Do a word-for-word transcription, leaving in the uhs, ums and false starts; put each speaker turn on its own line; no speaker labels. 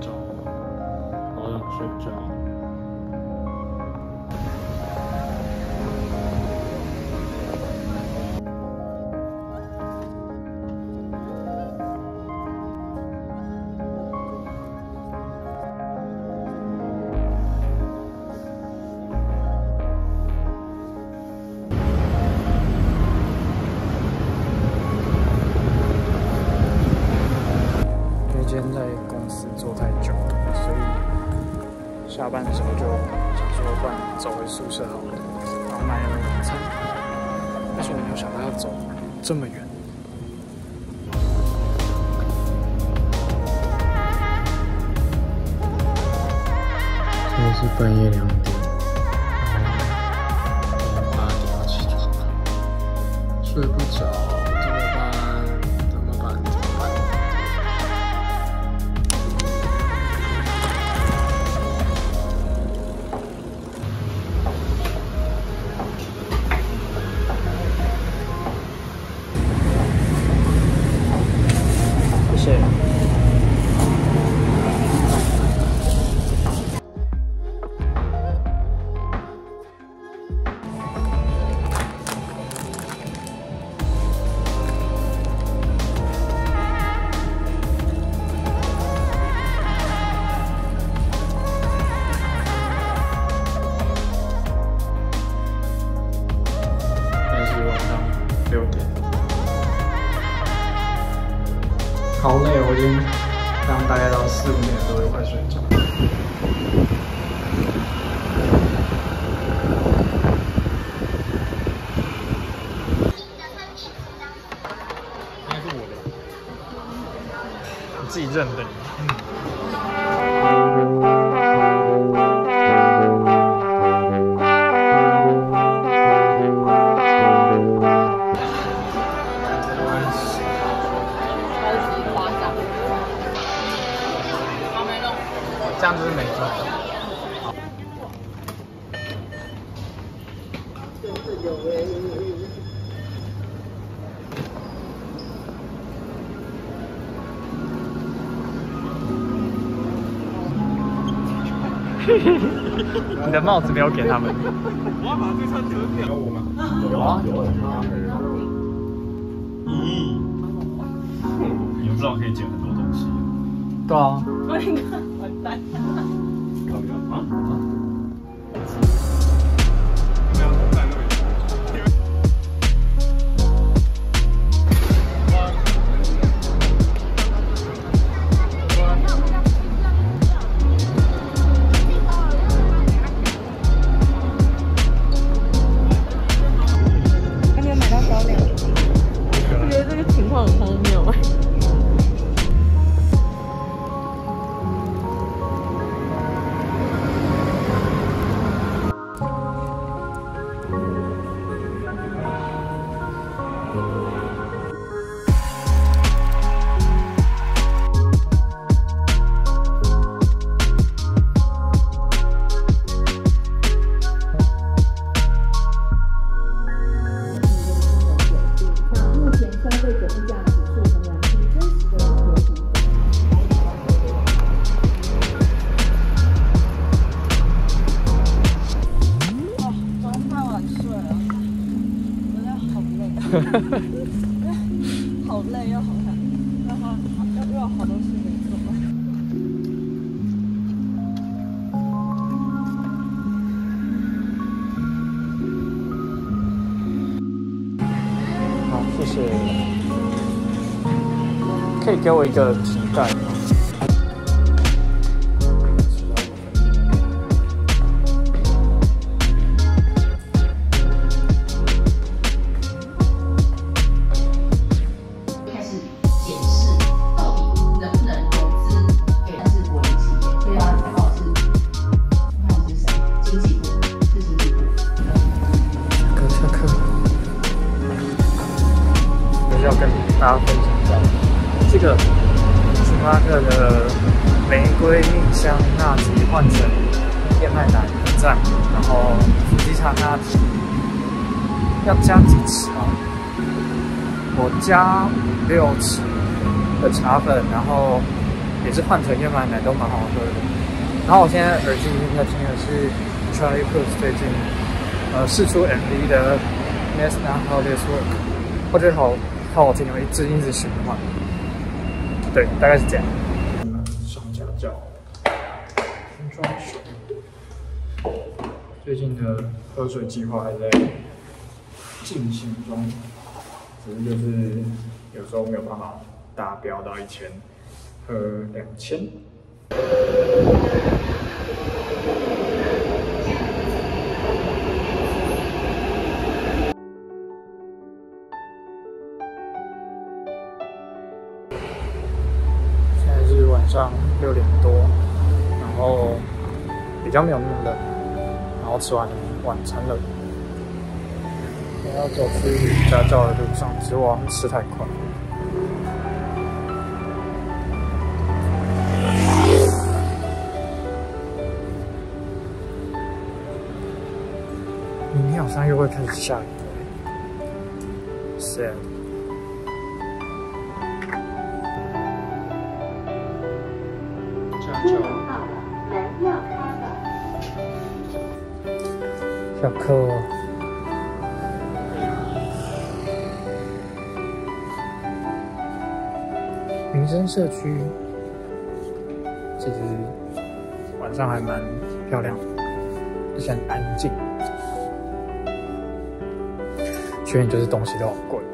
着，好想睡觉。今天在公司坐太久了，所以下班的时候就想说，不然走回宿舍好了，然后买了晚餐。但是我没有想到要走这么远。现在是半夜两点，然后八点要起床，睡不着，怎么办？怎么办？怎么办？谢谢。现在是晚上六点。好累，我已经这样大概到四五点都会快睡着。应该是我的，你自己认的你。这样就是没中。你的帽子没有给他们。我要把这串折掉。有我吗？有啊有啊。咦，你们知道可以捡很多东西。对啊。完蛋！搞不了啊啊！没有在那边。
还没有买到高粱，我觉得这个情况很荒谬哎。好累，又好想，然后又又有好多事没做。
好，谢谢。可以给我一个提袋吗？要跟大家分享一下，这个星巴克的玫瑰蜜香纳吉换成燕麦奶很赞，然后伏吉茶纳吉要加几匙啊？我加五六匙的茶粉，然后也是换成燕麦奶，都蛮好喝的。然后我现在耳机里面在听的是 Charlie Puth 最近呃释出 M V 的 That's Not How This Work， 我觉得好好好听，我一直一直循环。对，大概是这样。上家教，装水。最近的喝水计划还在进行中，只是就是有时候没有办法达标到一千，喝两千。现在是晚上六点多，然后比较没有那么冷，然后吃完晚餐了。我要走去家教的路上，只是我好像吃太快。明天好像又会开始下雨了。sad。家教。门要开了。小课哦。民生社区其实晚上还蛮漂亮的，而且很安静。缺点就是东西都好贵。